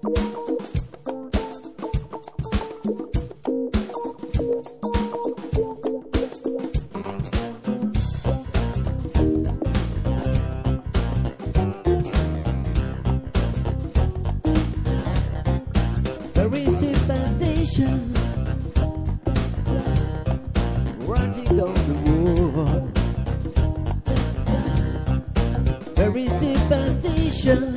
Very superstition, running on the wall. Very superstition,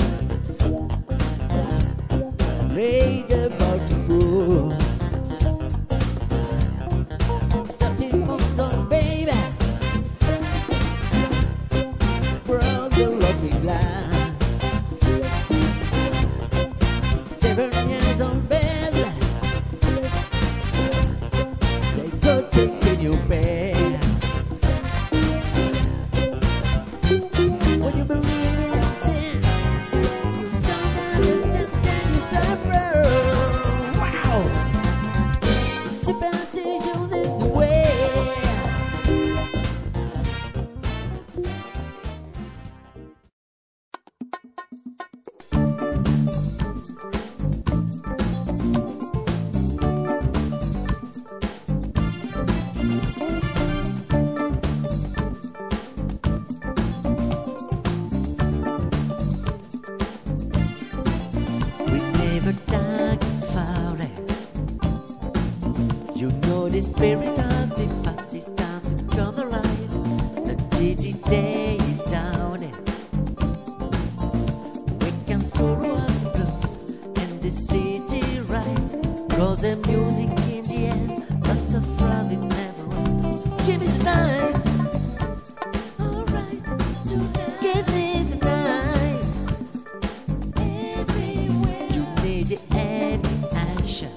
laid about to fall. Dirty moves on, baby, broke the lucky glass. 7 years on bed, they got things in your past. When you believe in sin, you don't understand that you suffer. Wow, superstition is the way. You know the spirit of the party is time to come alive. The giddy day is down and we can solo up the blues and the city rides. Cause the music in the air, lots of love it never runs. Give me the night, alright, tonight. Give me the night, everywhere. You need the any action.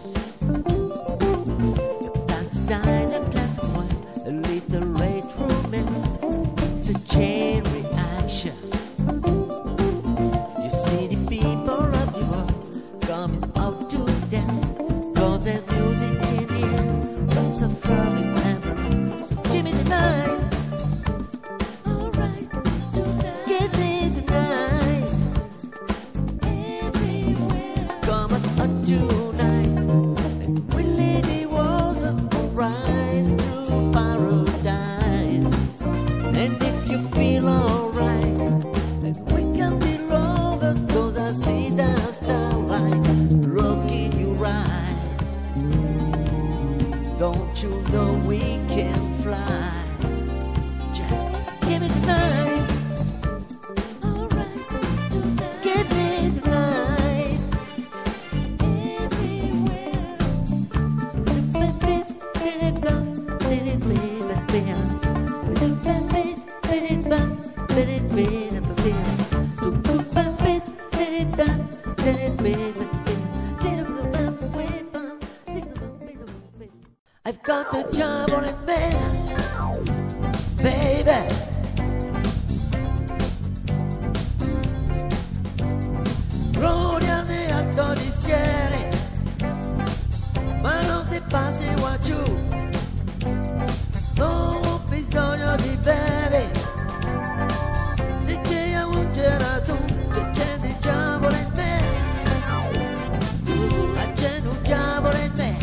Dine a glass of wine, a little late romance. It's a chain reaction. You see the people of the world coming out to dance. Got that music in the air, lots of love in every. So give me the night, alright, tonight. Give me the night, everywhere. So come on tonight, and we'll lead the walls of rise to paradise. And if you feel alright, then we can be lovers. Cause I see the starlight rocking your eyes. Don't you know we can fly? Just give me the night, alright, tonight. Give me the night, everywhere. I've got the job on it, man, baby. Rodeate attoriciere, ma non si passi qua giù. Non ho bisogno di bere, se c'è un gelato, c'è il diavolo in me. C'è un diavolo in me,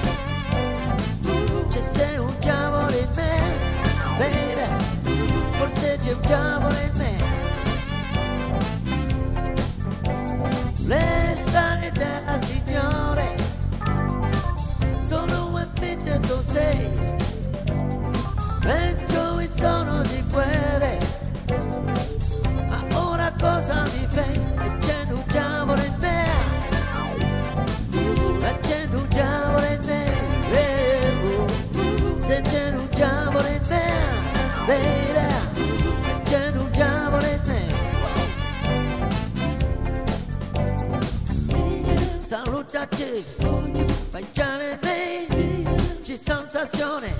c'è un diavolo in me, baby. Forse c'è un diavolo in me. Le strade della Signore sono un fitte tu sei, peggio il sono di guerre. Ma ora cosa mi fai? E c'è un diavolo in me, e c'è un diavolo in me, se c'è un diavolo in me, baby, e c'è un diavolo in me. Salutati, fai già me, c'è sensazione,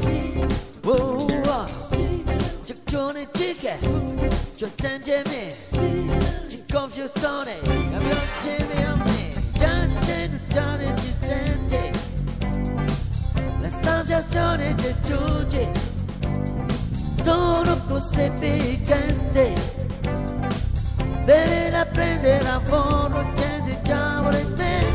c'è giorni chiche, c'è sentimi, c'è confusione, abbiamo a me, già ci senti, la sensazione che giunge, sono cose piccanti, bene da prendere a buono, c'è il diavolo in me.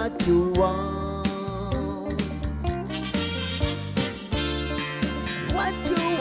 what you want. What you